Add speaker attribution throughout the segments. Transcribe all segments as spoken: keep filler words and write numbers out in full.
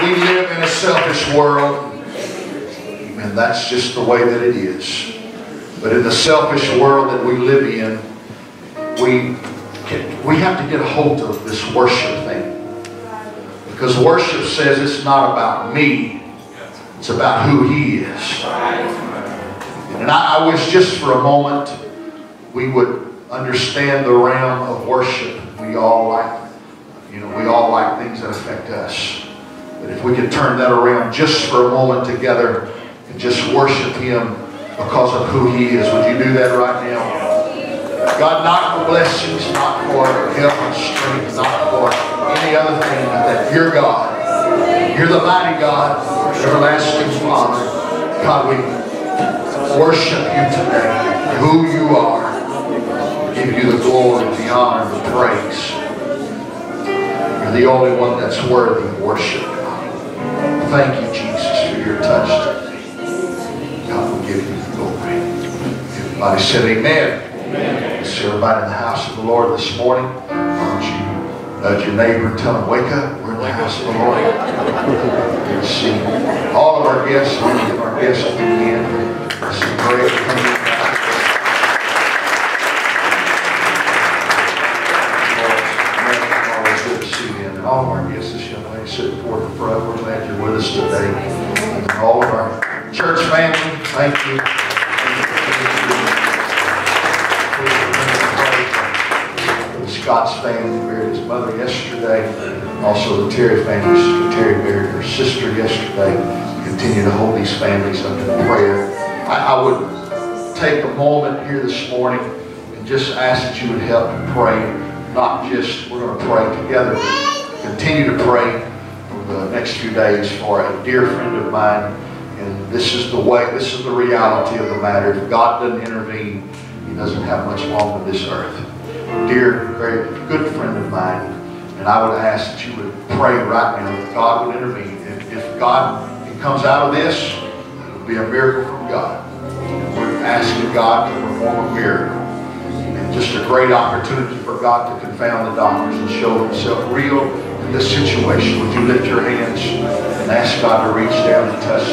Speaker 1: We live in a selfish world, and that's just the way that it is. But in the selfish world that we live in, we can, we have to get a hold of this worship thing. Because worship says it's not about me, it's about who He is. And I, I wish just for a moment we would understand the realm of worship. We all like, you know, we all like things that affect us. But if we could turn that around just for a moment together and just worship Him because of who He is. Would you do that right now? God, not for blessings, not for health and strength, not for any other thing, but that you're God. You're the mighty God, everlasting Father. God, we worship you today, who you are. Give you the glory, the honor, the praise. You're the only one that's worthy of worship, God. Thank you, Jesus, for your touch today. God will give you the glory. Everybody said amen. Amen. So everybody in the house of the Lord this morning, why don't you nudge your neighbor and tell them, wake up, we're in the house of the Lord. Let's see all of our guests, many of our guests if we can. Some great coming. Always good to see you. And all of our guests, this young lady sitting forward in front, we're glad you're with us today. And all of our church family, thank you. Scott's family buried his mother yesterday. Also the Terry family, Terry buried her sister yesterday. Continue to hold these families up in prayer. I, I would take a moment here this morning and just ask that you would help me pray. Not just, we're going to pray together, but continue to pray for the next few days for a dear friend of mine. And this is the way, this is the reality of the matter. If God doesn't intervene, He doesn't have much longer on this earth. Dear, very good friend of mine, and I would ask that you would pray right now that God would intervene. If, if God it comes out of this, it will be a miracle from God. We're asking God to perform a miracle. And just a great opportunity for God to confound the doctors and show Himself real in this situation. Would you lift your hands and ask God to reach down and touch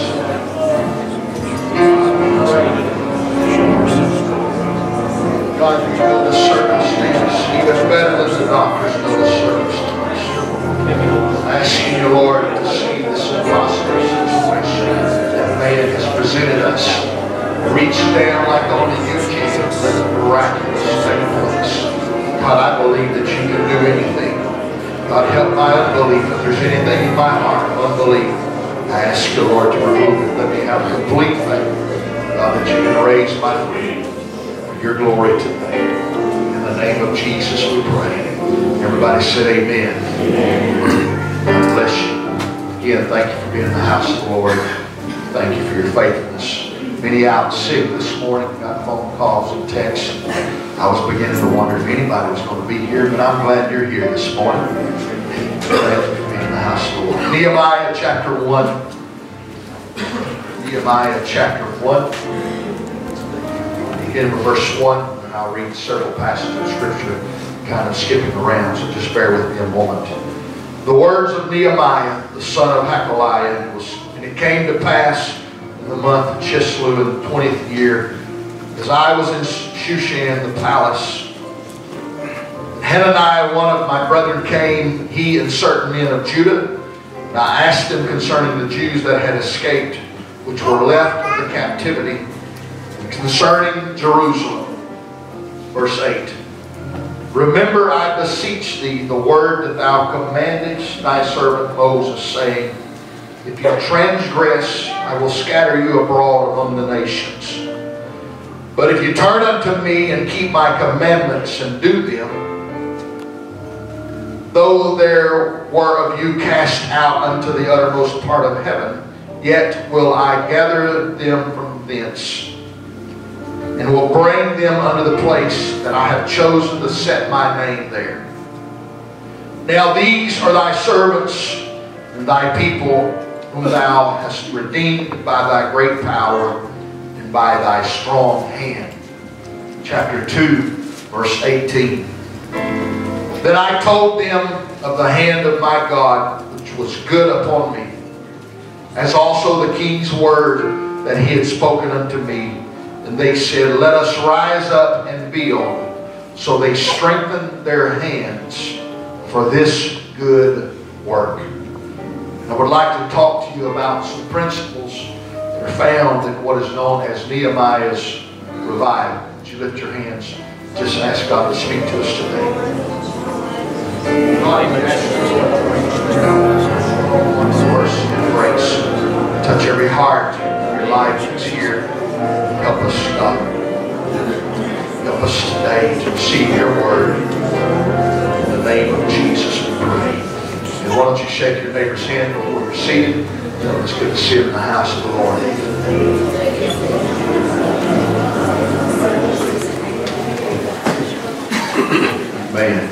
Speaker 1: God, you know the circumstances, even better than the doctors know the circumstances. I'm asking you, Lord, to see this impossible situation that man has presented us. Reach down like only you can and let the miraculous take place. God, I believe that you can do anything. God, help my unbelief. If there's anything in my heart of unbelief, I ask you, Lord, to remove it. Let me have complete faith, God, that you can raise my friend. Your glory today. In the name of Jesus we pray. Everybody said amen. Amen. God bless you. Again, thank you for being in the house of the Lord. Thank you for your faithfulness. Many out sick this morning. Got phone calls and texts. I was beginning to wonder if anybody was going to be here, but I'm glad you're here this morning. Glad you for being in the house of the Lord. Nehemiah chapter one. Nehemiah chapter one. Begin with verse one, and I'll read several passages of Scripture, kind of skipping around, so just bear with me a moment. The words of Nehemiah, the son of Hakaliah, was, and it came to pass in the month of Chislev in the twentieth year, as I was in Shushan, the palace, Hananiah, one of my brethren, came, he and certain men of Judah, and I asked them concerning the Jews that had escaped, which were left of the captivity, concerning Jerusalem. Verse eight. Remember, I beseech thee, the word that thou commandest thy servant Moses, saying, if you transgress, I will scatter you abroad among the nations. But if you turn unto me and keep my commandments and do them, though there were of you cast out unto the uttermost part of heaven, yet will I gather them from thence, and will bring them unto the place that I have chosen to set my name there. Now these are thy servants and thy people, whom thou hast redeemed by thy great power and by thy strong hand. Chapter two, verse eighteen. Then I told them of the hand of my God, which was good upon me, as also the king's word that he had spoken unto me. And they said, let us rise up and build. So they strengthened their hands for this good work. I would like to talk to you about some principles that are found in what is known as Nehemiah's revival. Would you lift your hands? Just ask God to speak to us today. Mercy and grace. Touch every heart, every life that's here. Help us, God. Help us today to receive your word. In the name of Jesus we pray. And why don't you shake your neighbor's hand before you're seated. It's good to see him in the house of the Lord. Amen.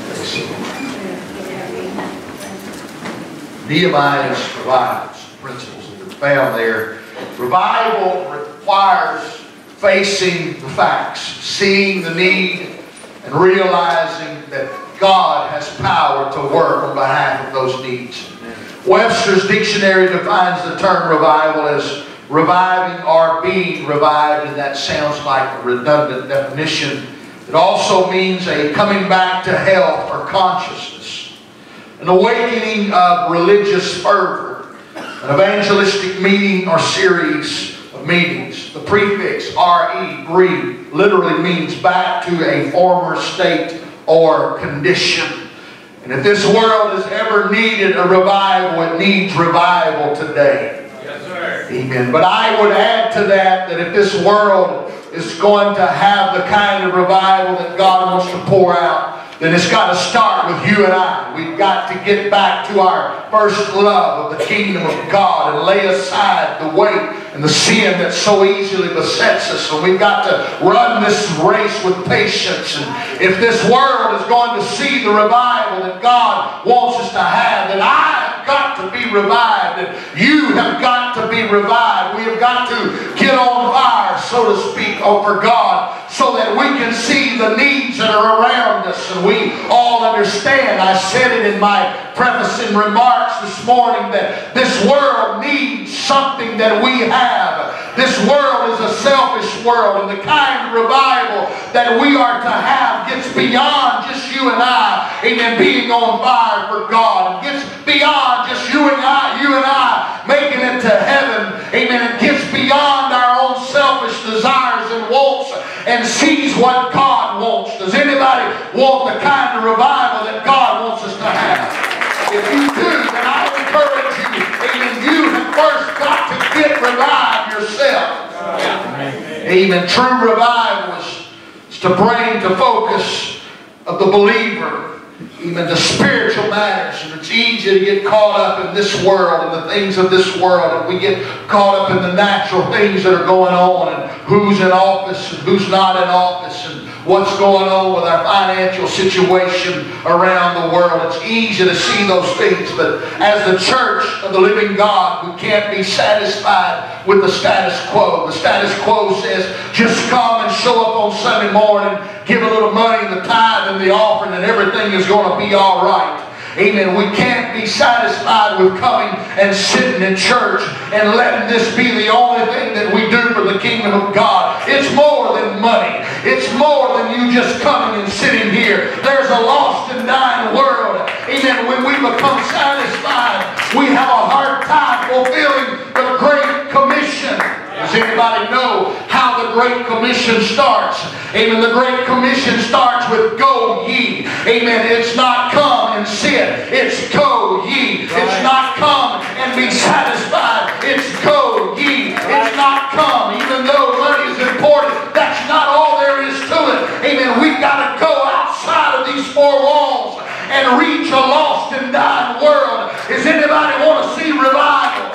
Speaker 1: Nehemiah's revival principles that are found there. Revival requires facing the facts, seeing the need, and realizing that God has power to work on behalf of those needs. Webster's dictionary defines the term revival as reviving or being revived, and that sounds like a redundant definition. It also means a coming back to health or consciousness, an awakening of religious fervor, an evangelistic meeting or series of meetings. The prefix re, re, literally means back to a former state or condition. And if this world has ever needed a revival, it needs revival today.
Speaker 2: Yes, sir.
Speaker 1: Amen. But I would add to that that if this world is going to have the kind of revival that God wants to pour out, then it's got to start with you and I. We've got to get back to our first love of the kingdom of God and lay aside the weight and the sin that so easily besets us. And we've got to run this race with patience. And if this world is going to see the revival that God wants us to have, then I have got to be revived. And you have got to be revived. We have got to get on fire, so to speak, oh, for God, so that we can see the needs that are around us. And we all understand, I said it in my prefacing remarks this morning, that this world needs something that we have. This world is a selfish world, and the kind of revival that we are to have gets beyond just you and I, amen, being on fire for God. It gets beyond just you and I, you and I making it to heaven, amen. It gets beyond our own selfish desires and wants and sees what God wants. Does anybody want the kind of revival that God wants us to have? If you do, then I encourage you, amen, you have first got to get revived yourself. Amen. True revival is, is to bring to focus of the believer, even the spiritual matters. And it's easy to get caught up in this world and the things of this world, and we get caught up in the natural things that are going on, and who's in office and who's not in office, and what's going on with our financial situation around the world. It's easy to see those things, but as the church of the living God, we can't be satisfied with the status quo. The status quo says, just come and show up on Sunday morning, give a little money, the tithe and the offering, and everything is going to be all right. Amen. We can't be satisfied with coming and sitting in church and letting this be the only thing that we do for the kingdom of God. It's more than money. It's more than you just coming and sitting here. There's a lost and dying world. Amen. When we become satisfied, we have a hard time fulfilling the Great Commission. Does anybody know how the Great Commission starts? Amen. The Great Commission starts with go ye. Amen. It's not come and sit. It's go ye. It's not come and be satisfied. It's go ye. It's not come. Even though money is important, that's not all there is to it. Amen. We've got to go outside of these four walls and reach a lost and dying world. Does anybody want to see revival?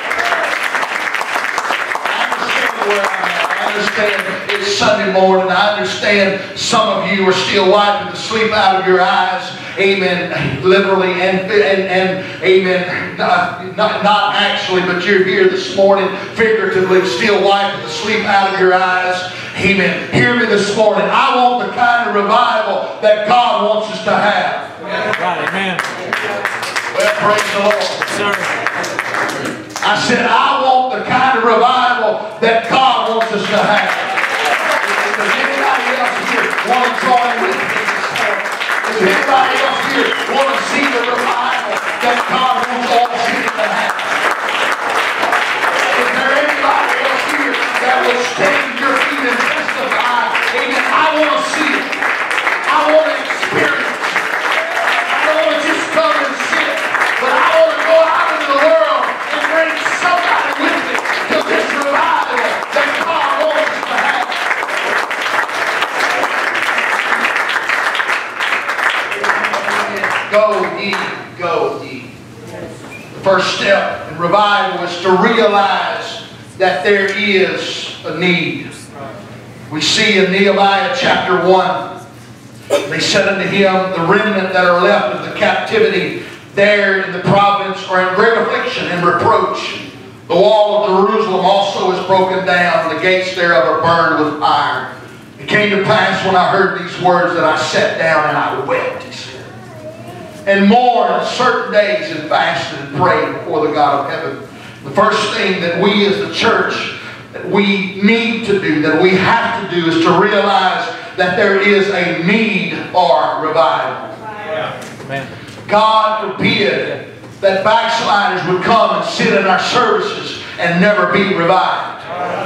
Speaker 1: I understand it's Sunday morning. I understand some of you are still wiping the sleep out of your eyes. Amen. Literally and, and, and amen. Not, not, not actually, but you're here this morning figuratively still wiping the sleep out of your eyes. Amen. Hear me this morning. I want the kind of revival that God wants us to have.
Speaker 2: Right, amen.
Speaker 1: Well, praise the Lord.
Speaker 2: Sir.
Speaker 1: I I said, I want the kind of revival that God wants us to have. Does anybody else here want to join with me this morning? Does anybody else here want to see the revival that God wants all cities to have? Is there anybody else here that will stand to your feet and testify? Amen. I want to see it. I want to experience it. I don't want to just come and sit, but I want to go out into the world and bring somebody with me to this revival that God wants us to have. Go ye, go ye. The first step in revival is to realize that there is a need. We see in Nehemiah chapter one, they said unto him, the remnant that are left of the captivity there in the province are in great affliction and reproach. The wall of Jerusalem also is broken down, the gates thereof are burned with fire. It came to pass when I heard these words that I sat down and I wept, he said, and mourned certain days and fasted and prayed before the God of heaven. The first thing that we as the church that we need to do, that we have to do, is to realize that there is a need for revival. Yeah. God forbid that backsliders would come and sit in our services and never be revived.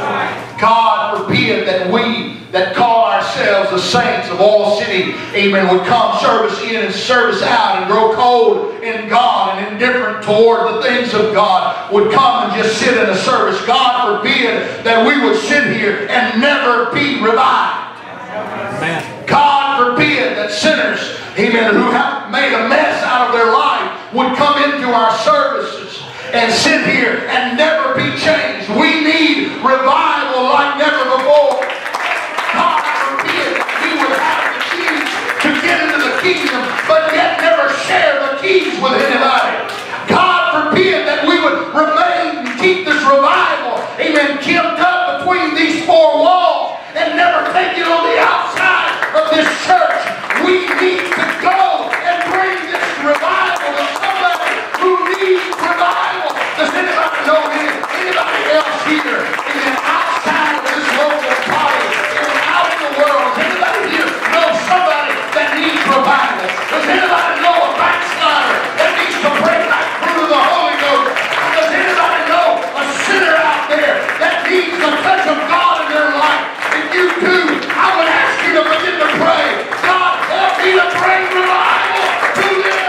Speaker 1: God forbid that we that call ourselves the saints of All City, amen, would come service in and service out and grow cold in God and indifferent toward the things of God, would come and just sit in a service. God forbid that we would sit here and never be revived. Amen. God forbid that sinners, amen, who have made a mess out of their life would come into our services and sit here and never be changed. We need revival like never before. God forbid we would have the keys to get into the kingdom, but yet never share the keys with anybody. God forbid that we would remain and keep this revival, amen, kept up between these four walls and never take it on the outside of this church. We need to go and bring this revival to somebody who needs revival. Does anybody know any, anybody else here is outside of this local body and out in the world? Does anybody here know somebody that needs revival? Does anybody know a backslider that needs to break back through the Holy Ghost? Does anybody know a sinner out there that needs the touch of God in their life? If you do, I would ask you to begin to pray. God, help me to bring revival to them.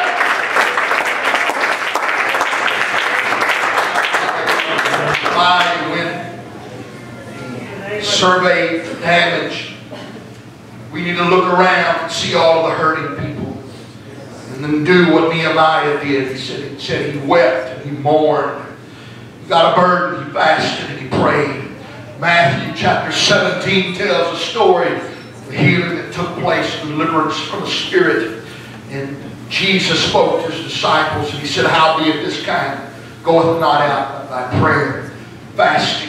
Speaker 1: When survey the damage, we need to look around and see all of the hurting people, and then do what Nehemiah did. He said, he said he wept and he mourned. He got a burden, he fasted and he prayed. Matthew chapter seventeen tells a story of the healing that took place, deliverance from the Spirit. And Jesus spoke to his disciples and he said, howbeit this kind goeth not out by prayer, fasting.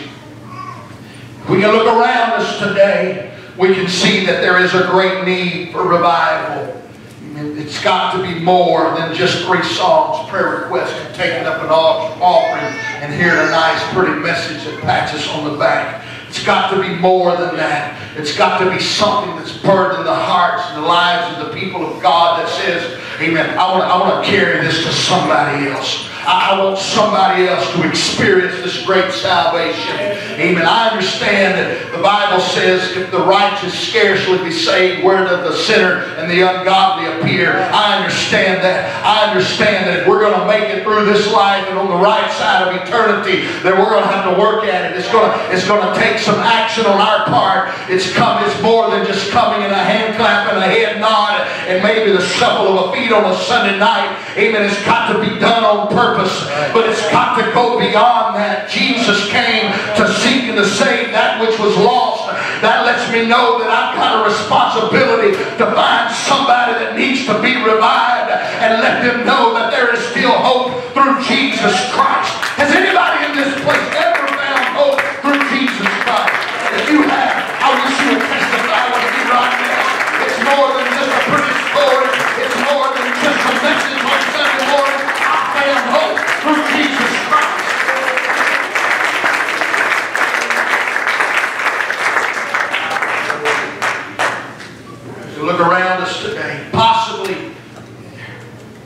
Speaker 1: We can look around us today, we can see that there is a great need for revival. It's got to be more than just three songs, prayer requests, and taking up an offering and hearing a nice pretty message that pats us on the back. It's got to be more than that. It's got to be something that's burdened the hearts and the lives of the people of God that says, amen, I want, I want to carry this to somebody else. I want somebody else to experience this great salvation. Amen. I understand that the Bible says if the righteous scarcely be saved, where does the sinner and the ungodly appear? I understand that. I understand that if we're going to make it through this life and on the right side of eternity, that we're going to have to work at it. It's going to, it's going to take some action on our part. It's come, it's more than just coming in a hand clap and a head nod and maybe the shuffle of a feet on a Sunday night. Amen. It's got to be done on purpose. But it's got to go beyond that. Jesus came to seek and to save that which was lost. That lets me know that I've got a responsibility to find somebody that needs to be revived and let them know that there is still hope through Jesus Christ. Has anybody in this place ever found hope through Jesus Christ? If you have, I wish you would testify with me right now. It's more than just a pretty story. It's more than just a message on Sunday morning. I found hope through Jesus Christ.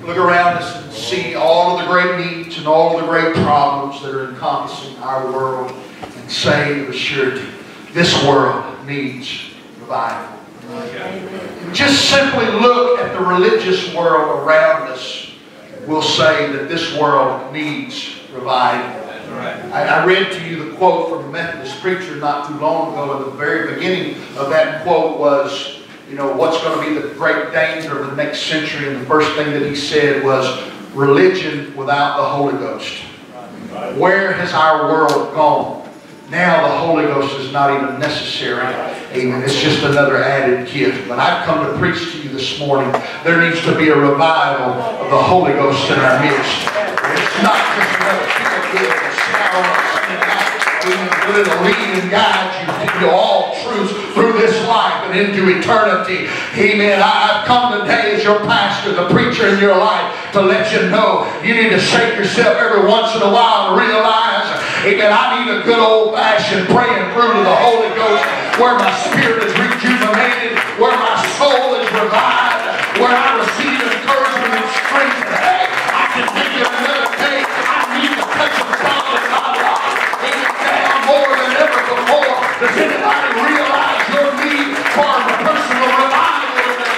Speaker 1: look around us and see all of the great needs and all of the great problems that are encompassing our world and say with surety, this world needs revival. Amen. Just simply look at the religious world around us. We'll say that this world needs revival. I, I read to you the quote from a Methodist preacher not too long ago, and the very beginning of that quote was, you know, what's going to be the great danger of the next century? And the first thing that he said was, religion without the Holy Ghost. Where has our world gone? Now the Holy Ghost is not even necessary. Amen. It's just another added gift. But I've come to preach to you this morning. There needs to be a revival of the Holy Ghost in our midst. It's not just another feel-good and shower up. But it'll lead and guide you into all truths through this life and into eternity. Amen. I've come today as your pastor, the preacher in your life, to let you know you need to shake yourself every once in a while and realize, amen, I need a good old-fashioned praying through to the Holy Ghost where my spirit is rejuvenated, where my soul is revived, where I receive encouragement and strength. Hey, I can think of another day. I need the touch of God in my life. Amen. Now more than ever before. Does anybody realize your need for a personal revival today?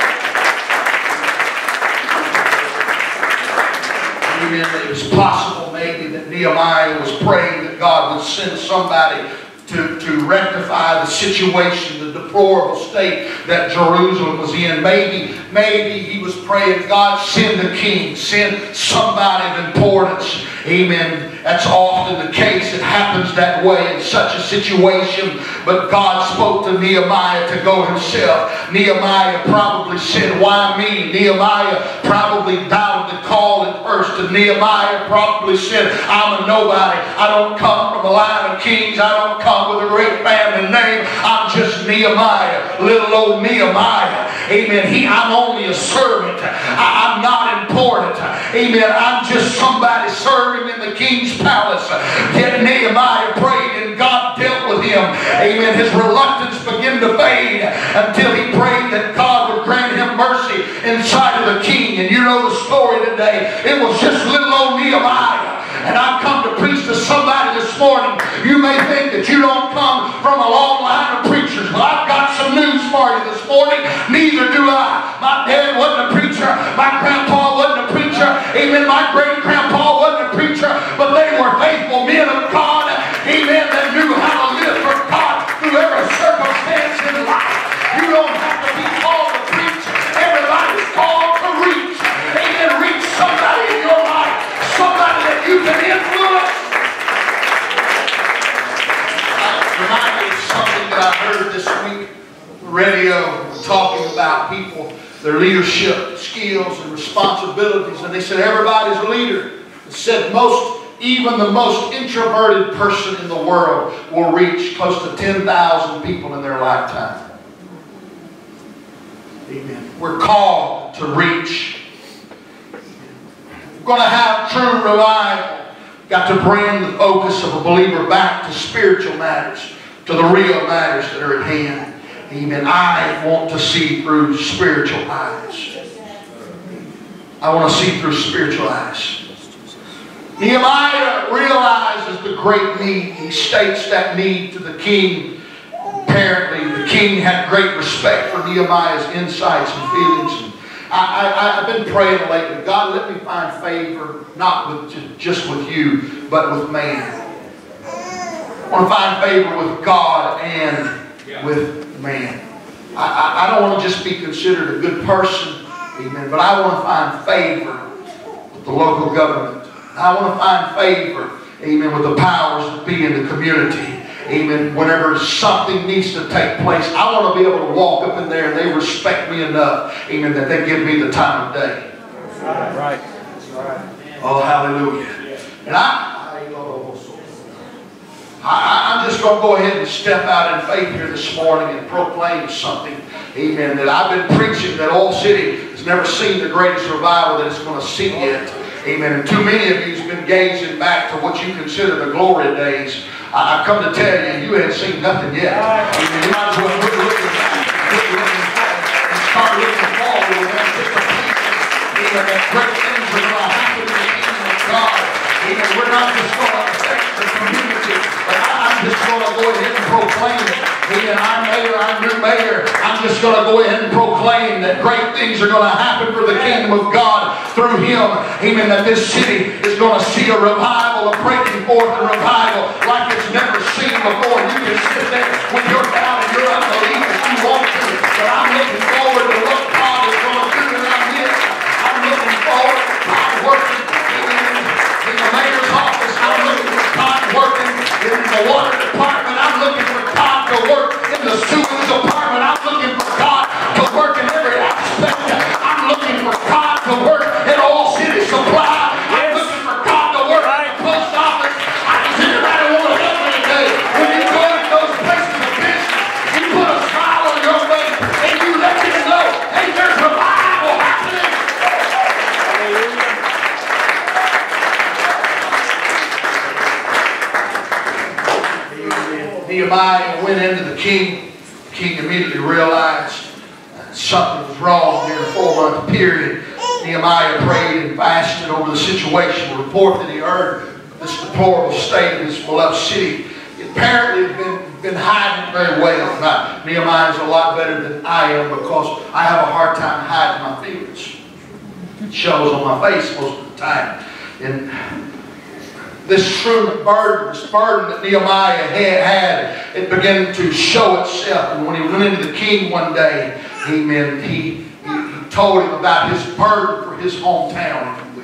Speaker 1: Amen. It was possible maybe that Nehemiah was praying that God would send somebody to, to rectify the situation, the deplorable state that Jerusalem was in. Maybe, maybe he was praying, God, send the king, send somebody of importance. Amen. That's often the case. It happens that way in such a situation. But God spoke to Nehemiah to go himself. Nehemiah probably said, why me? Nehemiah probably doubted the call at first. And Nehemiah probably said, I'm a nobody. I don't come from a line of kings. I don't come with a great family name. I'm just Nehemiah. Little old Nehemiah. Amen. He, I'm only a servant. I, I'm not important. Amen. I'm just somebody serving in the king's palace. Yet Nehemiah prayed and God dealt with him. Amen. His reluctance began to fade until he prayed that God would grant him mercy inside of the king. And you know the story today. It was just little old Nehemiah. And I've come to preach to somebody this morning. You may think that you don't come from a long line of preachers. Well, I've got some news for you this morning. Neither do I. My dad wasn't a preacher. My grandpa wasn't a preacher. Amen. My great-grandpa wasn't a preacher. But they were faithful men of God. Amen. That knew how to live for God through every circumstance in life. You don't have to be called to preach. Everybody's called to reach. Amen. Reach somebody in your life. Somebody that you can influence. Remind me of something that I heard this week on the radio talking about people, their leadership skills and responsibilities. And they said everybody's a leader. It said most, even the most introverted person in the world will reach close to ten thousand people in their lifetime. Amen. We're called to reach. We're going to have true revival. Got to bring the focus of a believer back to spiritual matters, to the real matters that are at hand. Amen. I want to see through spiritual eyes. I want to see through spiritual eyes. Nehemiah realizes the great need. He states that need to the king. Apparently, the king had great respect for Nehemiah's insights and feelings. And I, I, I've been praying lately, God, let me find favor, not with just with you, but with man. I want to find favor with God and with man. I, I, I don't want to just be considered a good person, amen, but I want to find favor with the local government. I want to find favor, amen, with the powers that be in the community. Amen. Whenever something needs to take place, I want to be able to walk up in there and they respect me enough, amen, that they give me the time of day. Right. Right. Oh, hallelujah. And I, I, I'm just going to go ahead and step out in faith here this morning and proclaim something, amen, that I've been preaching that Oil City has never seen the greatest revival that it's going to see yet. Amen. And too many of you have been gazing back to what you consider the glory days. I've come to tell you, you haven't seen nothing yet. Amen. You might as well quit looking back, quit looking back, and start looking forward and take the pieces, that, that great things are going to happen in the kingdom of God. Amen. We're not just going to affect the community, but I, I'm just going to go ahead and proclaim it. Amen. Our mayor, our new mayor, I'm just going to go ahead and proclaim that great things are going to happen for the kingdom of God through him. Amen. That this city is going to see a revival, a breaking forth, a revival like it's never seen before. You can sit there with your doubt and your unbelief if you want to, but I'm looking forward to what God is going to do in our midst. I'm looking forward to God working in the mayor's office. I'm looking for God working in the water department. I'm looking for God to work in the sewage department. I'm looking for God to work in every aspect. I'm looking for God to work in all city supply. I'm looking for God to work in the post office. I just everybody want to help me today. When you go in those places of business, you put a smile on your face and you let them know, hey, there's revival happening. Nehemiah went into the king. The king immediately realized that something was wrong during a four-month period. Nehemiah prayed and fasted over the situation. The report that he heard, this deplorable state of his beloved city, he apparently had been, been hiding very well. Now, Nehemiah is a lot better than I am because I have a hard time hiding my feelings. It shows on my face most of the time. And this true burden, this burden that Nehemiah had, had, it began to show itself. And when he went into the king one day, amen, he, he, he told him about his burden for his hometown, if you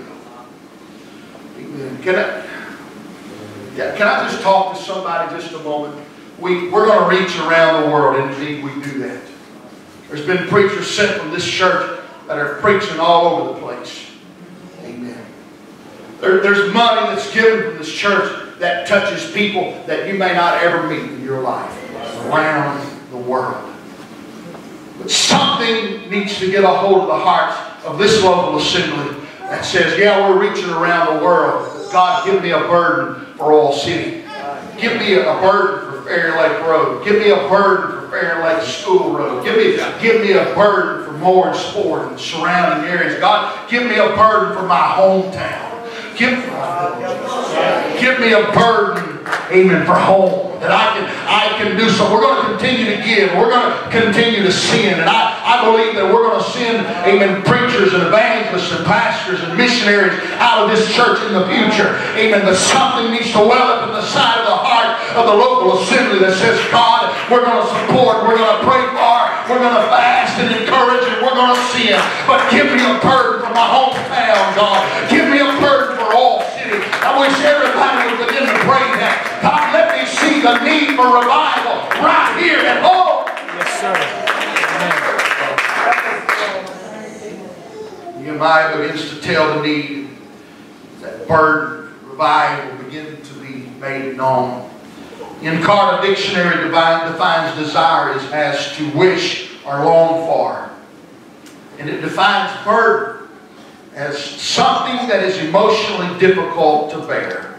Speaker 1: will. Amen. Can I, yeah, can I just talk to somebody just a moment? We, we're going to reach around the world, and indeed we do that. There's been preachers sent from this church that are preaching all over the place. Amen. There, there's money that's given from this church that touches people that you may not ever meet in your life around the world. But something needs to get a hold of the hearts of this local assembly that says, yeah, we're reaching around the world. But God, give me a burden for All City. Give me a burden for Fair Lake Road. Give me a burden for Fair Lake School Road. Give me, give me a burden for Moore and Sport and surrounding areas. God, give me a burden for my hometown. Give, give me a burden, amen, for home. That I can, I can do so. We're going to continue to give. We're going to continue to send. And I, I believe that we're going to send, amen, preachers and evangelists and pastors and missionaries out of this church in the future. Amen. But something needs to well up in the side of the heart of the local assembly that says, God, we're going to support, we're going to pray for, we're going to fast and encourage, and we're going to send. But give me a burden for my hometown, God. Give me a burden for All City. I wish everybody would begin to pray that. God, let me see the need for revival right here at home.
Speaker 2: Yes,
Speaker 1: sir. Nehemiah begins to tell the need. That burden, revival, begin to be made known. In Carta Dictionary, divine defines desire as, as to wish or long for. And it defines burden as something that is emotionally difficult to bear.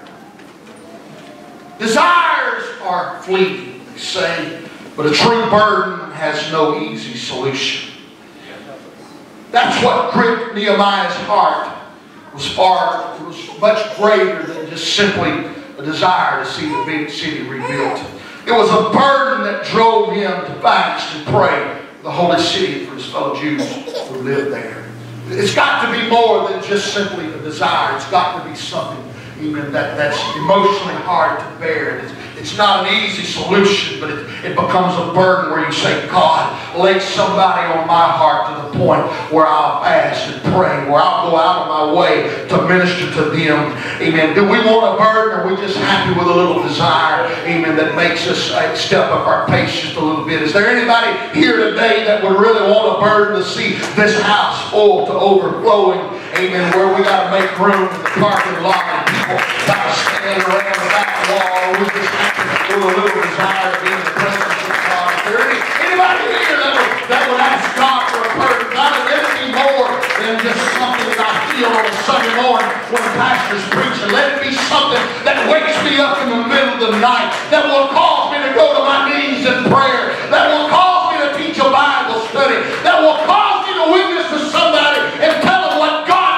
Speaker 1: Desires are fleeting, they say, but a true burden has no easy solution. That's what gripped Nehemiah's heart. It was far, it was much greater than just simply a desire to see the big city rebuilt. It was a burden that drove him to fast and pray for the holy city for his fellow Jews who lived there. It's got to be more than just simply a desire. It's got to be something even that, that's emotionally hard to bear. It's, it's not an easy solution, but it, it becomes a burden where you say, God, lay somebody on my heart to the point where I'll fast and pray, where I'll go out of my way to minister to them. Amen. Do we want a burden, or are we just happy with a little desire, amen, that makes us uh, step up our pace just a little bit? Is there anybody here today that would really want a burden to see this house full to overflowing, amen, where we got to make room in the parking lot and people got to stand around the back wall? We just have to do a little desire to be in the presence of God. Is there any, anybody here that would, that would ask God for a burden? God, let it be more than just something that I feel on a Sunday morning when the pastor's preaching. Let it be something that wakes me up in the middle of the night, that will cause me to go to my knees in prayer, that will cause me to teach a Bible study, that will cause me to witness to somebody and tell them what God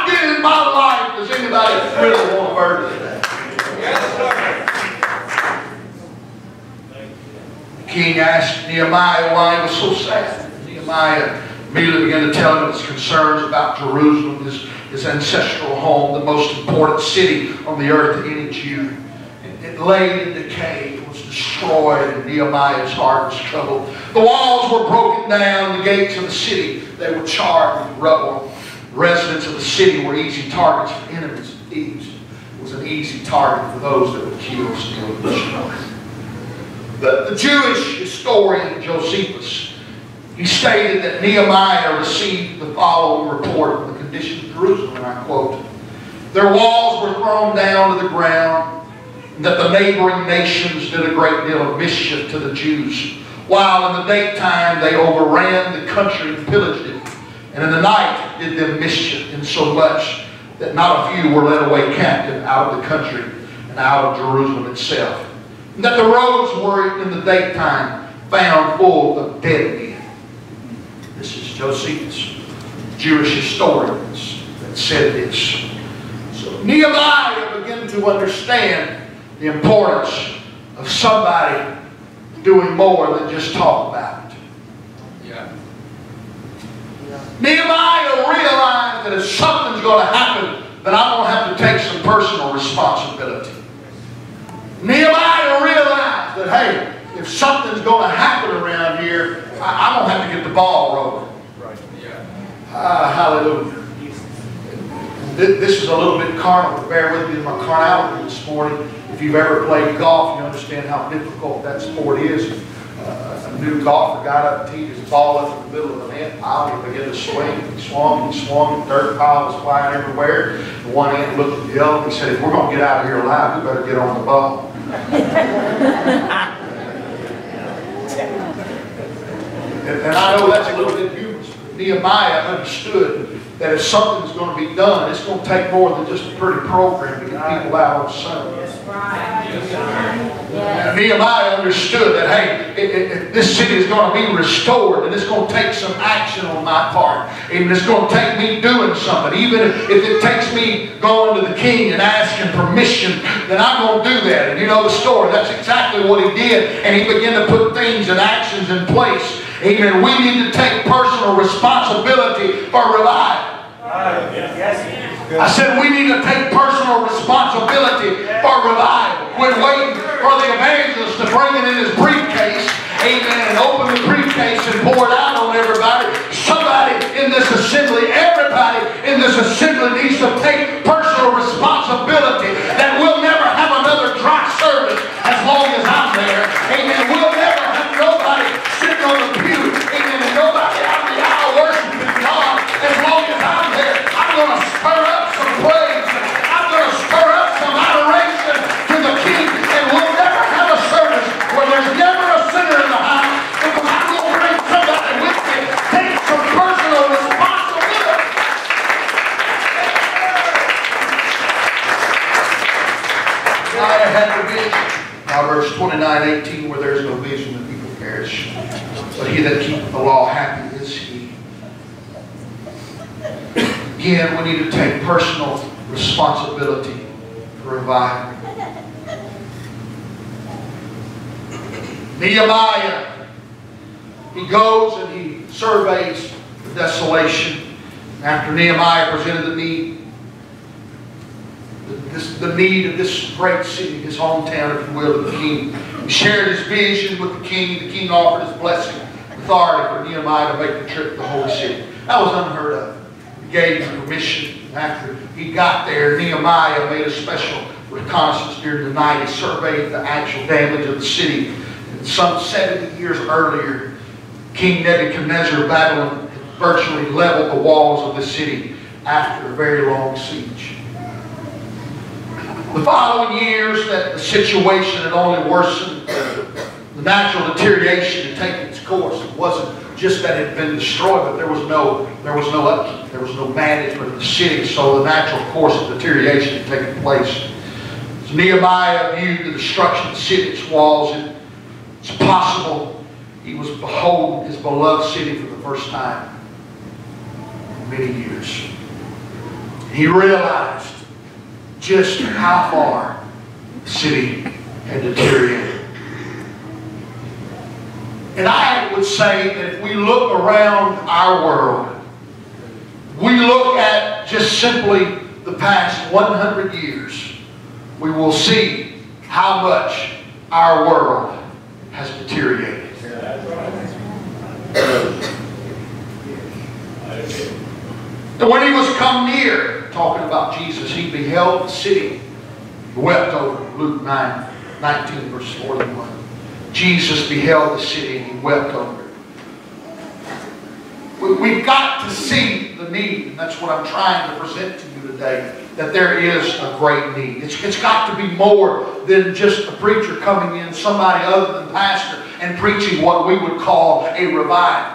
Speaker 1: Anybody really want a birthday today?
Speaker 2: Yes, sir.
Speaker 1: The king asked Nehemiah why he was so sad. Nehemiah immediately began to tell him of his concerns about Jerusalem, his, his ancestral home, the most important city on the earth to any Jew. It, it lay in decay. It was destroyed, and Nehemiah's heart was troubled. The walls were broken down. The gates of the city, they were charred with rubble. Residents of the city were easy targets for enemies and thieves. It was an easy target for those that would kill, steal, and destroy. The, the Jewish historian Josephus, he stated that Nehemiah received the following report of the condition of Jerusalem, and I quote, "Their walls were thrown down to the ground, and that the neighboring nations did a great deal of mischief to the Jews, while in the daytime they overran the country and pillaged it, and in the night did them mischief, insomuch that not a few were led away captive out of the country and out of Jerusalem itself. And that the roads were in the daytime found full of dead men." This is Josephus, Jewish historians, that said this. So Nehemiah began to understand the importance of somebody doing more than just talk about it.
Speaker 2: Yeah.
Speaker 1: Nehemiah realized that if something's going to happen, then I'm going to have to take some personal responsibility. Nehemiah realized that, hey, if something's going to happen around here, I, I'm going to have to get the ball rolling.
Speaker 2: Right. Yeah.
Speaker 1: Ah, hallelujah. This is a little bit carnal, but bear with me in my carnality this morning. If you've ever played golf, you understand how difficult that sport is. Uh, a new golfer got up and teed his ball up in the middle of an ant pile. He began to swing. He swung and swung. The dirt pile was flying everywhere. The one ant looked at the other and he said, "If we're going to get out of here alive, we better get on the ball." and, and I know that's a little bit humorous, but Nehemiah understood that if something's going to be done, it's going to take more than just a pretty program to get people out on Sunday. And Nehemiah understood that, hey, if, if this city is going to be restored, then it's going to take some action on my part. Even it's going to take me doing something. Even if, if it takes me going to the king and asking permission, then I'm going to do that. And you know the story. That's exactly what he did. And he began to put things and actions in place. Amen. We need to take personal responsibility for revival. I said we need to take personal responsibility for revival. Quit waiting for the evangelist to bring it in his briefcase, amen, and open the briefcase and pour it out on everybody. Somebody in this assembly, everybody in this assembly needs to take personal responsibility that we'll never have another dry service as long as I'm there. Amen. We'll never have nobody sitting on the pew, amen, and nobody out in the aisle worshiping God as long as I'm there. I'm going to stir up some praise. I'm going to stir up some adoration to the King, and we'll never have a service where there's never a sinner in the house, because I'm going to bring somebody with me. Take some personal responsibility. I had the vision. Proverbs twenty-nine eighteen, where there is no vision, the people perish. But he that keepeth the law, happy is he. Again, we need to take personal responsibility for revival. Nehemiah, he goes and he surveys the desolation. After Nehemiah presented the need, the, this, the need of this great city, his hometown, if you will, to the king. He shared his vision with the king. The king offered his blessing, authority for Nehemiah to make the trip to the holy city. That was unheard of. Gave him permission. After he got there, Nehemiah made a special reconnaissance during the night. He surveyed the actual damage of the city. And some seventy years earlier, King Nebuchadnezzar of Babylon had virtually leveled the walls of the city after a very long siege. The following years, that the situation had only worsened. The natural deterioration had taken its course. It wasn't just that it had been destroyed, but there was no there was no upkeep, there was no management of the city, so the natural course of deterioration had taken place. As Nehemiah viewed the destruction of the city, its walls, and it's possible he was beholding his beloved city for the first time in many years. He realized just how far the city had deteriorated. And I would say that if we look around our world, we look at just simply the past one hundred years, we will see how much our world has deteriorated. And when he was come near, talking about Jesus, he beheld the city. He wept over it. Luke nine, nineteen, verse forty-one. Jesus beheld the city and he wept over it. We, we've got to see the need, and that's what I'm trying to present to you today, that there is a great need. It's, it's got to be more than just a preacher coming in, somebody other than pastor, and preaching what we would call a revival.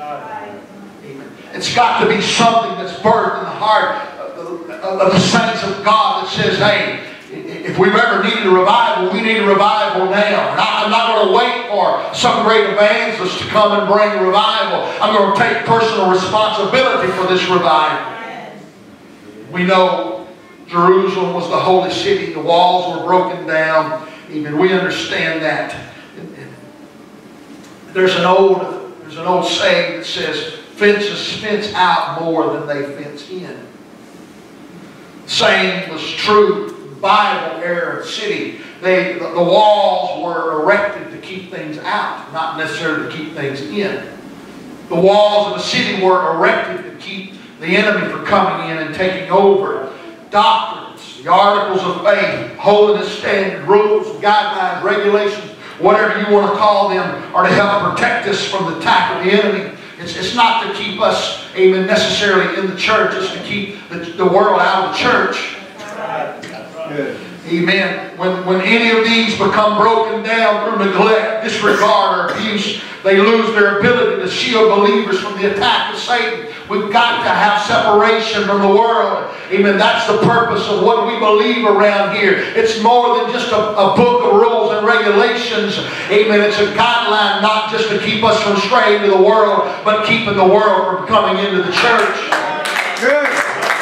Speaker 1: It's got to be something that's birthed in the heart of the, of the saints of God that says, hey, if we've ever needed a revival, we need a revival now. And I'm not going to wait for some great evangelist to come and bring revival. I'm going to take personal responsibility for this revival. We know Jerusalem was the holy city. The walls were broken down. Even we understand that. There's an old, there's an old saying that says, fences fence out more than they fence in. The saying was true. Bible era city, they, the, the walls were erected to keep things out, not necessarily to keep things in. The walls of the city were erected to keep the enemy from coming in and taking over. Doctrines, the articles of faith, holiness standard, rules, guidelines, regulations, whatever you want to call them, are to help protect us from the attack of the enemy. It's, it's not to keep us, amen, necessarily in the church. It's to keep the, the world out of the church. Good. Amen. When, when any of these become broken down through neglect, disregard, or abuse, they lose their ability to shield believers from the attack of Satan. We've got to have separation from the world. Amen. That's the purpose of what we believe around here. It's more than just a, a book of rules and regulations. Amen. It's a guideline not just to keep us from straying to the world, but keeping the world from coming into the church. Good.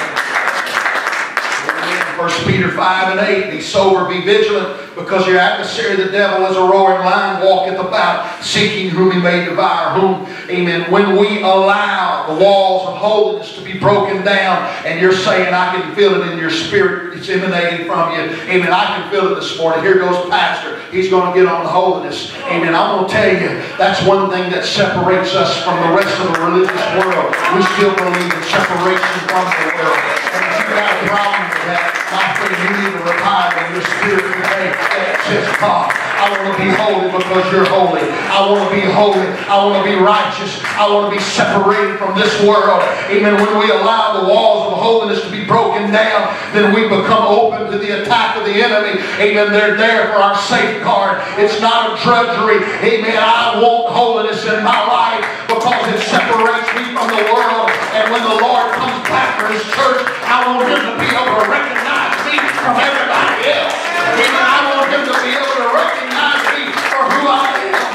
Speaker 1: First Peter five and eight, be sober, be vigilant, because your adversary, the devil, as a roaring lion, walketh about, seeking whom he may devour. Whom, amen, when we allow the walls of holiness to be broken down, and you're saying, I can feel it in your spirit, it's emanating from you. Amen, I can feel it this morning. Here goes Pastor. He's going to get on holiness. Amen, I'm going to tell you, that's one thing that separates us from the rest of the religious world. We still believe in separation from the world. And if you've got a problem with that, my friend, you need to revive in your spirit today that says, God, I want to be holy because you're holy. I want to be holy. I want to be righteous. I want to be separated from this world. Amen. When we allow the walls of holiness to be broken down, then we become open to the attack of the enemy. Amen. They're there for our safeguard. It's not a drudgery. Amen. I want holiness in my life because it separates me from the world. And when the Lord comes back for His church, I want Him to be able to recognize me from everybody else. Amen. I want Him to be able to recognize me for who I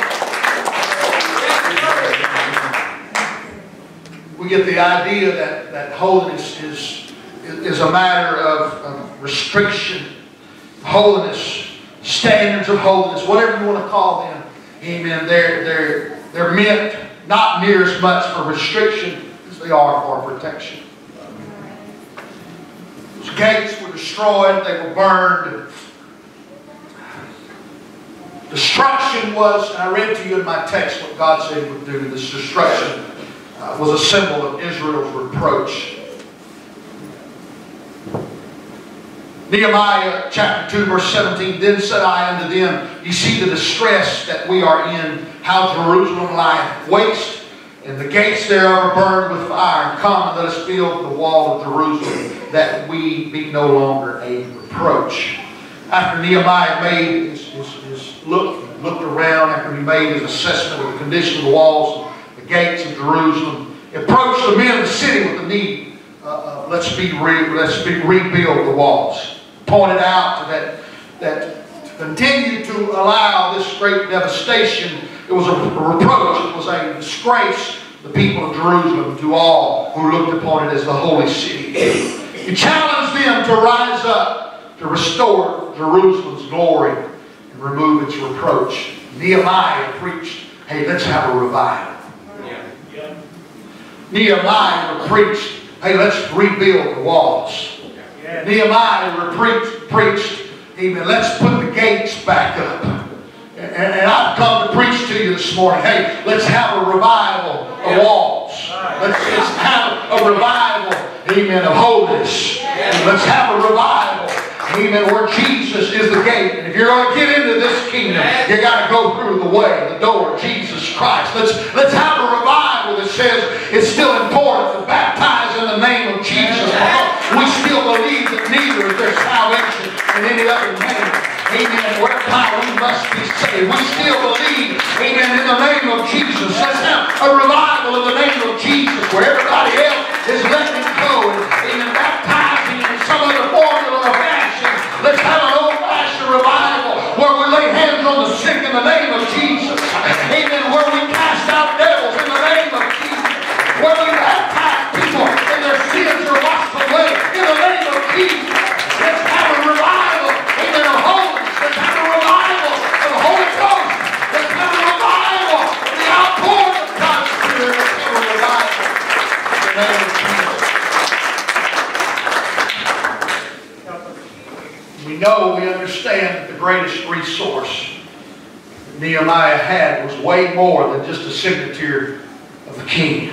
Speaker 1: am. We get the idea that, that holiness is, is a matter of, of restriction, holiness, standards of holiness, whatever you want to call them. Amen. They're, they're, they're meant not near as much for restriction as they are for protection. Those gates were destroyed, they were burned. Destruction was, and I read to you in my text what God said He would do. This destruction uh, was a symbol of Israel's reproach. Nehemiah chapter two verse seventeen, then said I unto them, ye see the distress that we are in, how Jerusalem lieth waste, and the gates thereof are burned with fire. Come, let us build the wall of Jerusalem, that we be no longer a reproach. After Nehemiah made his, his, his look, looked around, after he made his assessment of the condition of the walls, the gates of Jerusalem, he approached the men of the city with the need, uh, uh, let's be re, let's be rebuild the walls. Pointed out that that to continue to allow this great devastation, it was a reproach, it was a disgrace to the people of Jerusalem, to all who looked upon it as the holy city. He challenged them to rise up to restore Jerusalem's glory and remove its reproach. Nehemiah preached, hey, let's have a revival.
Speaker 2: Yeah. Yeah.
Speaker 1: Nehemiah preached, hey, let's rebuild the walls.
Speaker 2: Yeah.
Speaker 1: Nehemiah preached, preached, even let's put the gates back up. And, and I've come to preach to you this morning, hey, let's have a revival of walls. Let's, let's have a revival, amen, of holiness. And let's have a revival, amen, where Jesus is the gate. And if you're going to get into this kingdom, you got to go through the way, the door, Jesus Christ. Let's, let's have a revival that says it's still important to baptize in the name of Jesus. We still believe that neither is there salvation in any other name. Amen. Whereby we must be saved. We still believe, amen, in the name of Jesus. Let's have a revival in the name of Jesus where everybody else is letting it go and, amen, baptizing in some other formula or fashion. Let's have an old-fashioned revival where we lay hands on the sick in the name of Jesus. Amen. Where we cast out devils in the name of Jesus. Where we baptize people and their sins are washed away in the name of Jesus. Let's have a revival, amen, of holiness. Let's have a revival of the Holy Ghost. Let's have a revival of the outpouring of God's Spirit. Let's have a revival in the name of Jesus. We know, we understand that the greatest resource that Nehemiah had was way more than just a signature of the king.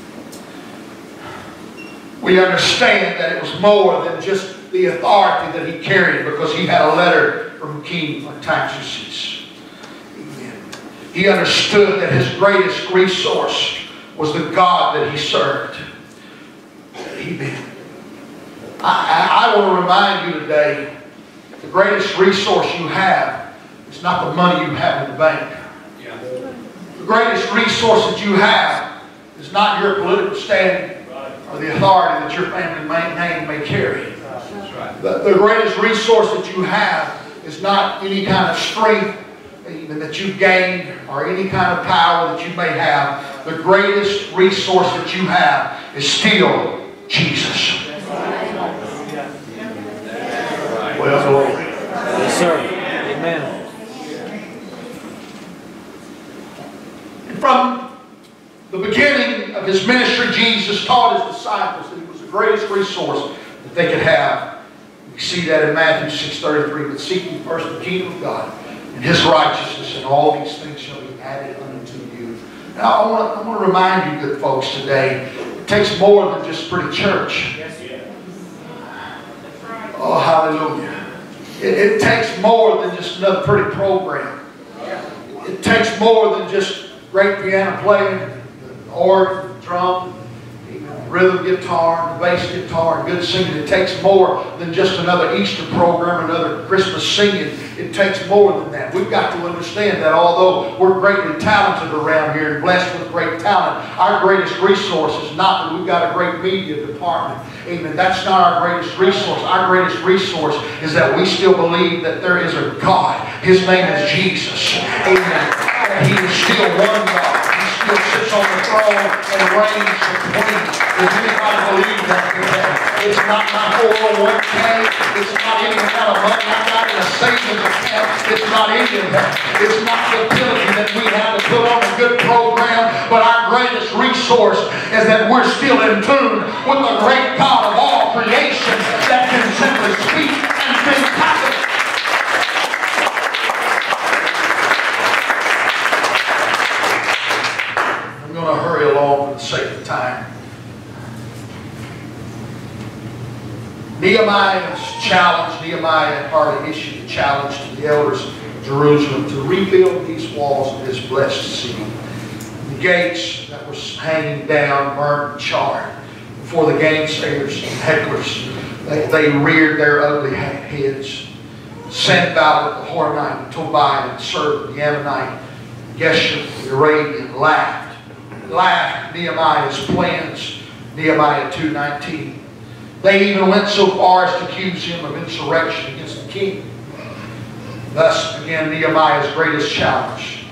Speaker 1: We understand that it was more than just the authority that he carried because he had a letter from King Artaxerxes. Amen. He understood that his greatest resource was the God that he served. Amen. I, I, I want to remind you today, the greatest resource you have is not the money you have in the bank.
Speaker 2: Yeah.
Speaker 1: The greatest resource that you have is not your political standing or the authority that your family name may carry.
Speaker 2: That's right.
Speaker 1: The, the greatest resource that you have is not any kind of strength even that you've gained or any kind of power that you may have. The greatest resource that you have is still Jesus. Well, glory.
Speaker 3: Yes, sir. Amen.
Speaker 1: And from the beginning of his ministry, Jesus taught his disciples that he was the greatest resource that they could have. We see that in Matthew six thirty-three. But seek ye first the kingdom of God and his righteousness, and all these things shall be added unto you. Now, I want, to, I want to remind you, good folks, today, it takes more than just pretty church. Oh, hallelujah. It, it takes more than just another pretty program. It takes more than just great piano playing, the organ, the drum, the rhythm guitar, the bass guitar, and good singing. It takes more than just another Easter program, another Christmas singing. It takes more than that. We've got to understand that although we're greatly talented around here and blessed with great talent, our greatest resource is not that we've got a great media department. Amen. That's not our greatest resource. Our greatest resource is that we still believe that there is a God. His name is Jesus. Amen. He is still one God. He still sits on the throne and reigns supreme. Does anybody believe that today? It's not my four oh one K. It's not any kind of money I got in a savings account. It's not any of that. It's not the ability that we have to put on a good program. But our greatest resource is that we're still in tune with the great God of all creation that can simply speak and things happen. I'm going to hurry along for the sake of time. Nehemiah's challenge, Nehemiah hardly issued a challenge to the elders of Jerusalem to rebuild these walls of this blessed city. The gates that were hanging down, burned and charred before the gainsayers and hecklers. They, they reared their ugly heads. Sanballat the Horonite, Tobiah and served the Ammonite, Geshem the Arabian laughed. Laughed at Nehemiah's plans. Nehemiah two nineteen. They even went so far as to accuse him of insurrection against the king. Thus began Nehemiah's greatest challenge.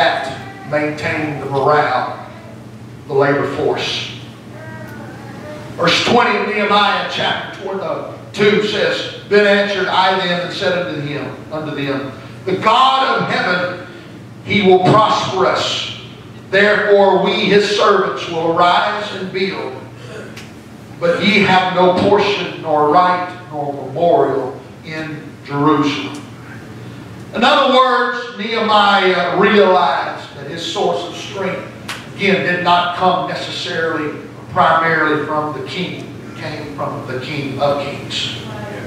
Speaker 1: That maintaining the morale of the labor force. Verse twenty of Nehemiah chapter two says, Then answered I them and said unto him, unto them, The God of heaven, He will prosper us. Therefore we His servants will arise and build. But ye have no portion, nor right, nor memorial in Jerusalem. In other words, Nehemiah realized that his source of strength, again, did not come necessarily, primarily from the king. It came from the King of Kings.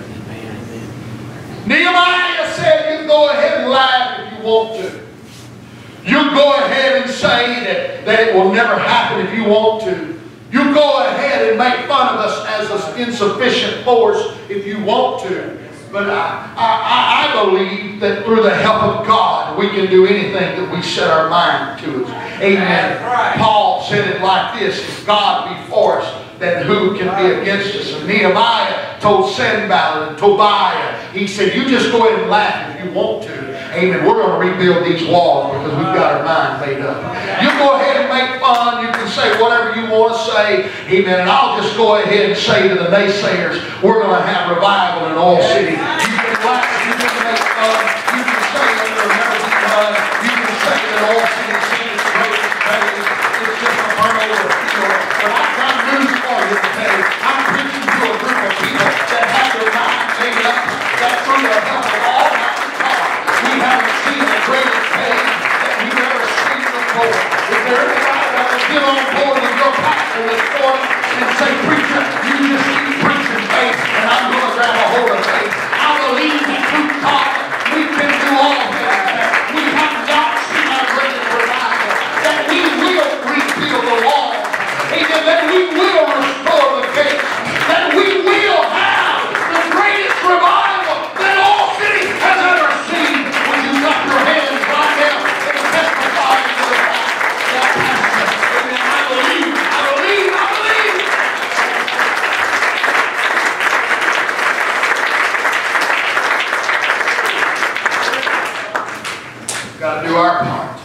Speaker 1: Nehemiah said, you can go ahead and laugh if you want to. You go ahead and say that, that it will never happen if you want to. You go ahead and make fun of us as an insufficient force if you want to. But I, I, I believe that through the help of God, we can do anything that we set our mind to. Amen. Right. Paul said it like this, if God be for us, then who can be against us? And Nehemiah told Sanballat and Tobiah, he said, you just go ahead and laugh if you want to. Amen. We're going to rebuild these walls because we've got our mind made up. You go ahead and make fun. You can say whatever you want to say. Amen. And I'll just go ahead and say to the naysayers, we're going to have revival in Oil City. You can laugh. You can make fun. You can say that there'll never be done. You can say that Oil City seen its greatest days. It's just a turnover field. But I've got news for you today. I'm preaching to a group of people that have their mind made up. That through the help of Almighty God, we haven't seen the greatest days that we've ever seen before. Is there anybody that will get on board with your pastor this morning and say, preacher, you just keep preaching faith and I'm going to grab a hold of faith. I believe that through God we can do all this. We have not seen our greatest revival. That we will rebuild the walls. Amen. That we will restore the gates. That we will have the greatest revival that all city has ever seen. Would you clap your hands right now and testify to the fact that pastor, amen, I believe, I believe, I believe. We've got to do our part.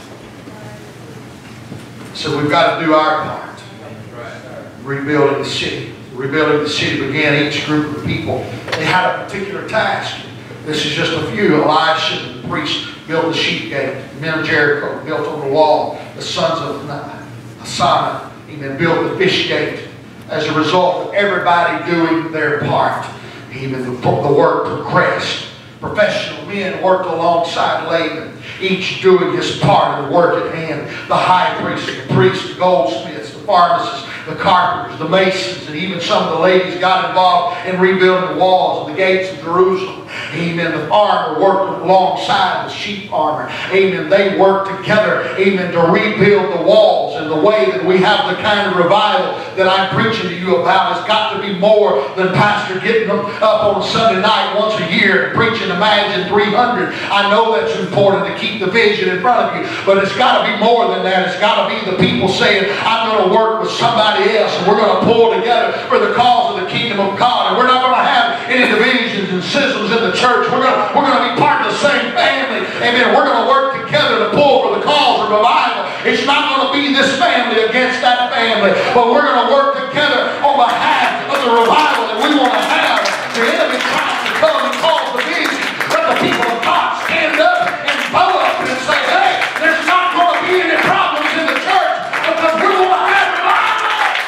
Speaker 1: So we've got to do our part. Rebuilding the city. Rebuilding the city began each group of people. They had a particular task. This is just a few. Elisha, the priest, built the sheep gate. The men of Jericho built on the wall. The sons of Asana, even built the fish gate. As a result of everybody doing their part, even the, the work progressed. Professional men worked alongside Laban, each doing his part of the work at hand. The high priest, the priests, the goldsmiths, the pharmacists, the carpenters, the masons, and even some of the ladies got involved in rebuilding the walls and the gates of Jerusalem. Amen. The farmer worked alongside the sheep farmer. Amen. They worked together, amen, to rebuild the walls. And the way that we have the kind of revival that I'm preaching to you about has got to be more than pastor getting them up on a Sunday night once a year and preaching Imagine three hundred. I know that's important to keep the vision in front of you, but it's got to be more than that. It's got to be the people saying, I'm going to work with somebody else and we're going to pull together for the cause of the kingdom of God. And we're not going to have any divisions and schisms in the church. We're going to, we're going to be part of the same family. Amen. We're going to work together to pull for the cause of revival. It's not going to be this family against that family, but we're going to work together on behalf of the revival that we want to have. The enemy tries to come and cause division, but the people of God stand up and bow up and say, hey, there's not going to be any problems in the church because we're going to have revival.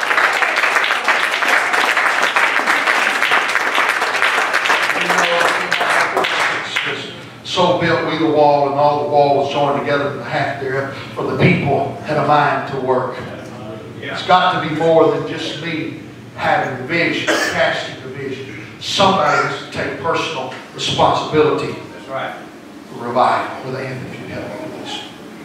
Speaker 1: So built we the wall, and all the wall was joined together in the half there, for the people had a mind to work. It's got to be more than just me having the vision, casting the vision. Somebody has to take personal responsibility.
Speaker 2: That's right.
Speaker 1: For revival. With Anthony, if you help me with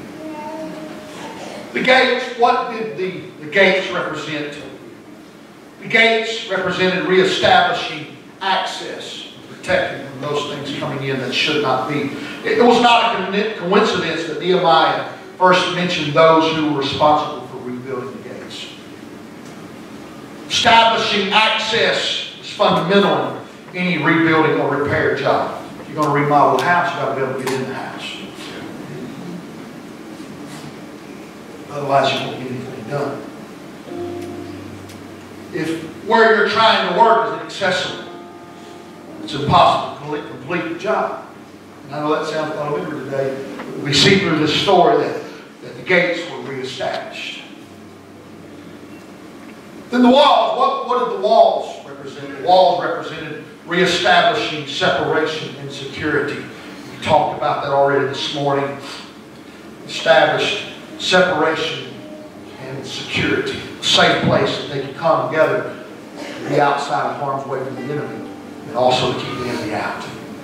Speaker 1: this. The gates, what did the, the gates represent? The gates represented reestablishing access, protecting from those things coming in that should not be. It was not a coincidence that Nehemiah first mentioned those who were responsible for rebuilding the gates. Establishing access is fundamental in any rebuilding or repair job. If you're going to remodel a house, you've got to be able to get in the house. Otherwise, you won't get anything done. if where you're trying to work is inaccessible, it's impossible to complete the job. And I know that sounds familiar today, but we see through this story that, that the gates were reestablished. Then the walls, what, what did the walls represent? The walls represented reestablishing separation and security. We talked about that already this morning. Established separation and security. A safe place that they could come together and be outside of harm's way from the enemy, and also to keep the enemy out.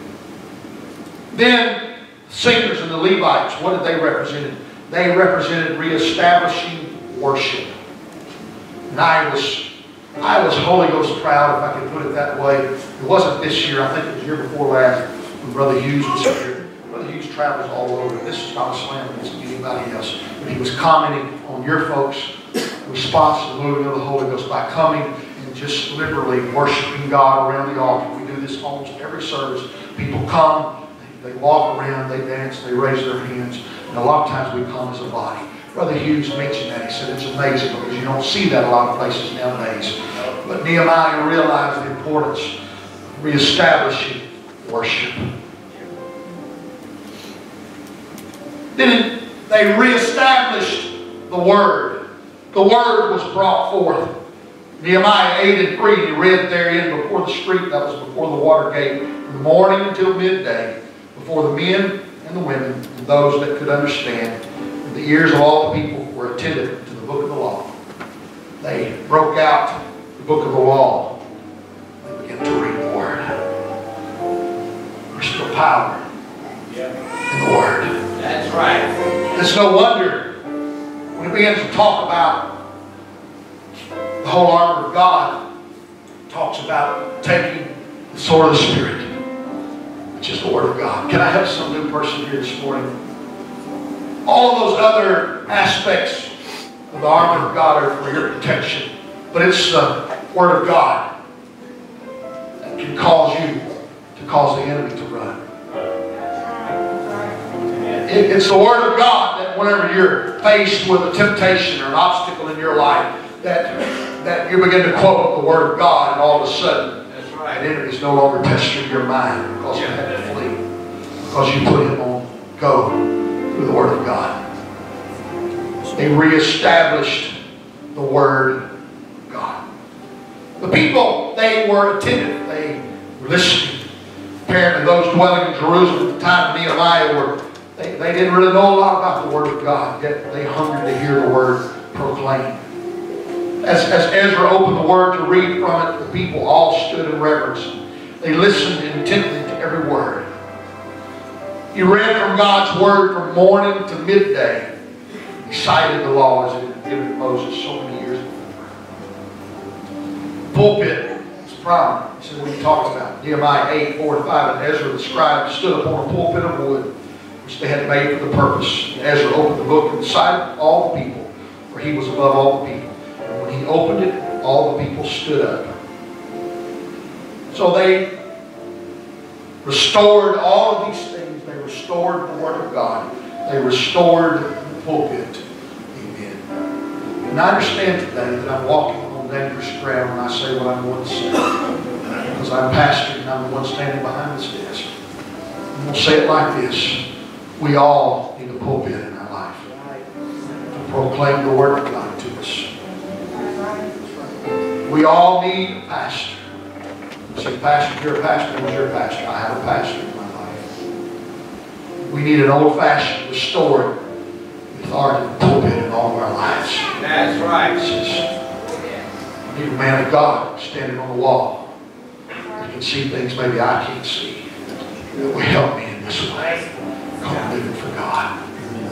Speaker 1: Then, the singers and the Levites, what did they represent? They represented reestablishing worship. And I was, I was Holy Ghost proud, if I could put it that way. It wasn't this year, I think it was the year before last, when Brother Hughes was here. Brother Hughes travels all over. This is not a slam against anybody else. But he was commenting on your folks' response to the moving of the Holy Ghost by coming and just literally worshiping God around the altar. We do this almost every service. People come, they walk around, they dance, they raise their hands. And a lot of times we come as a body. Brother Hughes mentioned that. He said it's amazing because you don't see that a lot of places nowadays. But Nehemiah realized the importance of reestablishing worship. Then they reestablished the Word. The Word was brought forth. Nehemiah eight and three, he read therein before the street, that was before the water gate, from the morning until midday, before the men and the women, and those that could understand. And the ears of all the people were attentive to the book of the law. They broke out the book of the law. They began to read the Word. There's still power in the Word.
Speaker 2: That's right.
Speaker 1: It's no wonder when it begins to talk about the whole armor of God, it talks about taking the sword of the Spirit, which is the Word of God. Can I have some new person here this morning? All of those other aspects of the armor of God are for your protection, but it's the Word of God that can cause you to cause the enemy to run. It's the Word of God that whenever you're faced with a temptation or an obstacle in your life, that, that you begin to quote the Word of God, and all of a sudden,
Speaker 2: That's right.
Speaker 1: the enemy is no longer pestering your mind because you have to flee. Because you put him on go through the Word of God. They reestablished the Word of God. The people, they were attentive. They were listening. Apparently those dwelling in Jerusalem at the time of Nehemiah were They, they didn't really know a lot about the Word of God, yet they hungered to hear the Word proclaimed. As, as Ezra opened the Word to read from it, the people all stood in reverence. They listened intently to every word. He read from God's Word from morning to midday. He cited the law as it had been given to Moses so many years before. The pulpit is prominent. He said when he talks about Nehemiah eight, four and five, and Ezra the scribe stood upon a pulpit of wood, which they had made for the purpose. And Ezra opened the book and cited all the people, for he was above all the people. And when he opened it, all the people stood up. So they restored all of these things. They restored the Word of God. They restored the pulpit. Amen. And I understand today that I'm walking on dangerous ground when I say what I'm going to say. Because I'm pastor and I'm the one standing behind this desk. I'm going to say it like this. We all need a pulpit in our life to proclaim the Word of God to us. We all need a pastor. You say, Pastor, you're a pastor. Who's your pastor? I have a pastor in my life. We need an old-fashioned, restored authority of the pulpit in all of our lives.
Speaker 2: That's right.
Speaker 1: We need a man of God standing on the wall. He can see things maybe I can't see. That will help me in this way. I'm living for God.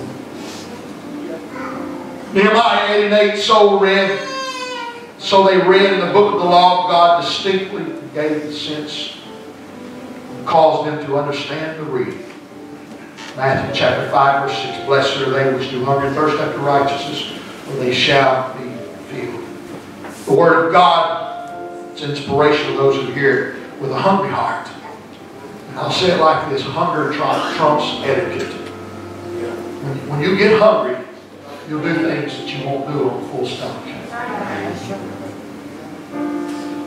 Speaker 1: Nehemiah eight and eight, so read, so they read in the book of the law of God distinctly and gave the sense and caused them to understand the reading. Matthew chapter five, verse six, blessed are they which do hunger and thirst after righteousness, for they shall be filled. The Word of God is inspiration for those who hear it with a hungry heart. I'll say it like this, hunger trumps etiquette. When, when you get hungry, you'll do things that you won't do on a full stomach.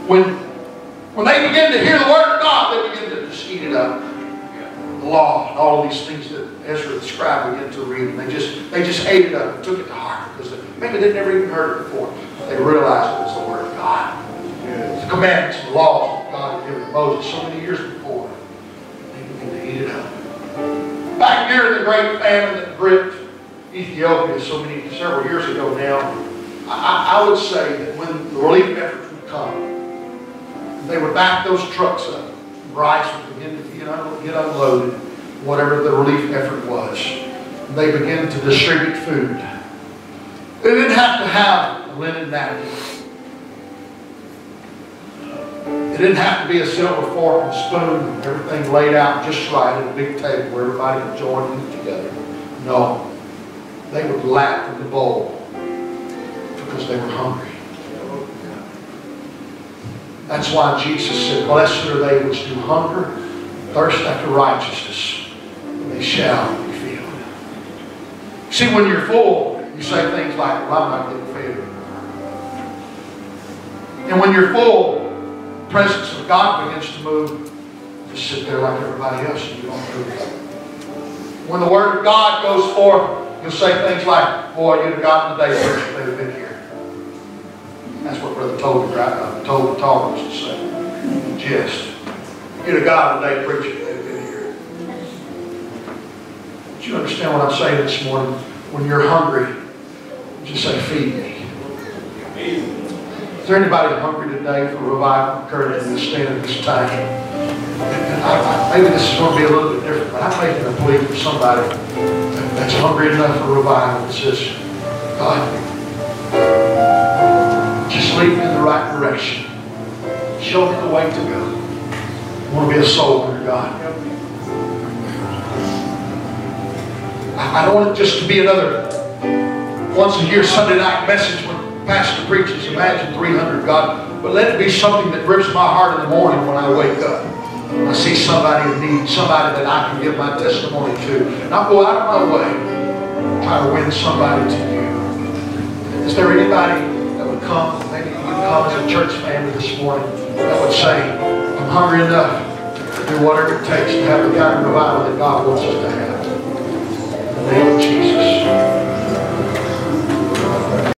Speaker 1: when, when they begin to hear the Word of God, they begin to just eat it up. The law and all of these things that Ezra the scribe began to read, and they just they just ate it up and took it to heart because they, maybe they'd never even heard it before. They realized it was the Word of God. The commandments and the laws that God had given to Moses so many years before. They began to eat it up. Back during the great famine that gripped Ethiopia so many several years ago now, I, I would say that when the relief efforts would come, they would back those trucks up. Rice would begin to get, un get unloaded, whatever the relief effort was. They began to distribute food. They didn't have to have a linen napkin. It didn't have to be a silver fork and spoon and everything laid out just right at a big table where everybody could join in together. No. They would lap in the bowl because they were hungry. That's why Jesus said, blessed are they which do hunger and thirst after righteousness, and they shall be filled. See, when you're full, you say things like, well, I'm not getting fed anymore. And when you're full, the presence of God begins to move. Just sit there like everybody else and you don't move. When the Word of God goes forth, you'll say things like, boy, you'd have gotten the day first if they'd have been here. That's what Brother told the uh, told the talk used to say. Just, you'd have gotten the day preaching if they'd been here. But you understand what I'm saying this morning? When you're hungry, just say, feed me. Is there anybody hungry today for revival? Encourage them to stand at this time. And I, I, maybe this is going to be a little bit different, but I'm making a plea for somebody that's hungry enough for revival that says, God, just lead me in the right direction. Show me the way to go. I want to be a soul winner, God. I, I don't want it just to be another once a year Sunday night message when pastor preaches, imagine three hundred, God. But let it be something that grips my heart in the morning when I wake up. I see somebody in need, somebody that I can give my testimony to. And I'll go out of my way and try to win somebody to you. Is there anybody that would come, maybe you would come as a church family this morning, that would say, I'm hungry enough to do whatever it takes to have the kind of revival that God wants us to have. In the name of Jesus.